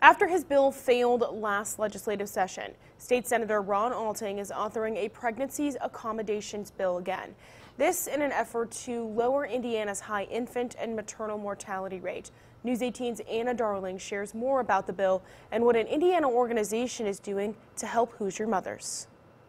After his bill failed last legislative session, State Senator Ron Alting is authoring a pregnancy accommodations bill again. This in an effort to lower Indiana's high infant and maternal mortality rate. News 18's Anna Darling shares more about the bill and what an Indiana organization is doing to help Hoosier mothers.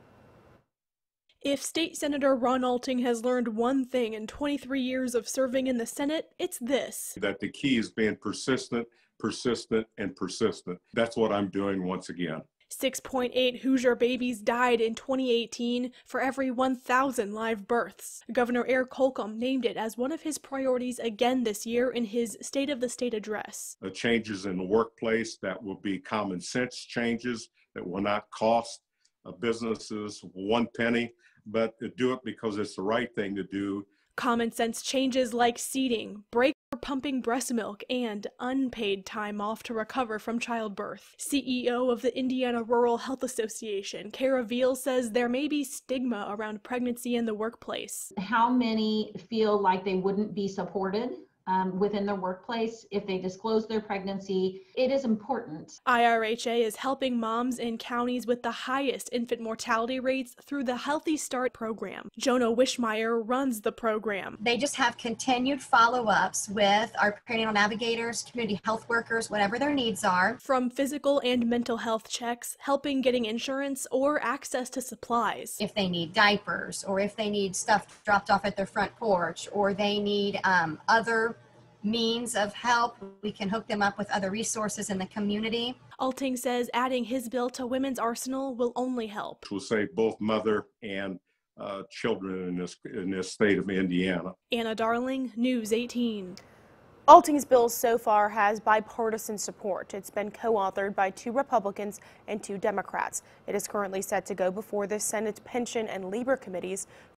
If State Senator Ron Alting has learned one thing in 23 years of serving in the Senate, it's this: that the key is being persistent, and persistent. That's what I'm doing once again. 6.8 Hoosier babies died in 2018 for every 1,000 live births. Governor Holcomb named it as one of his priorities again this year in his State of the State address. The changes in the workplace that will be common sense changes that will not cost businesses one penny, but do it because it's the right thing to do. Common sense changes like seating, break for pumping breast milk, and unpaid time off to recover from childbirth. CEO of the Indiana Rural Health Association, Kara Veal, says there may be stigma around pregnancy in the workplace. How many feel like they wouldn't be supported within their workplace if they disclose their pregnancy? It is important. IRHA is helping moms in counties with the highest infant mortality rates through the Healthy Start program. Jonah Wishmeyer runs the program. They just have continued follow-ups with our perinatal navigators, community health workers, whatever their needs are. From physical and mental health checks, helping getting insurance, or access to supplies. If they need diapers, or if they need stuff dropped off at their front porch, or they need other means of help, we can hook them up with other resources in the community. Alting says adding his bill to women's arsenal will only help. It will save both mother and children in this state of Indiana. Anna Darling, News 18. Alting's bill so far has bipartisan support. It's been co-authored by 2 Republicans and 2 Democrats. It is currently set to go before the Senate's Pension and Labor Committees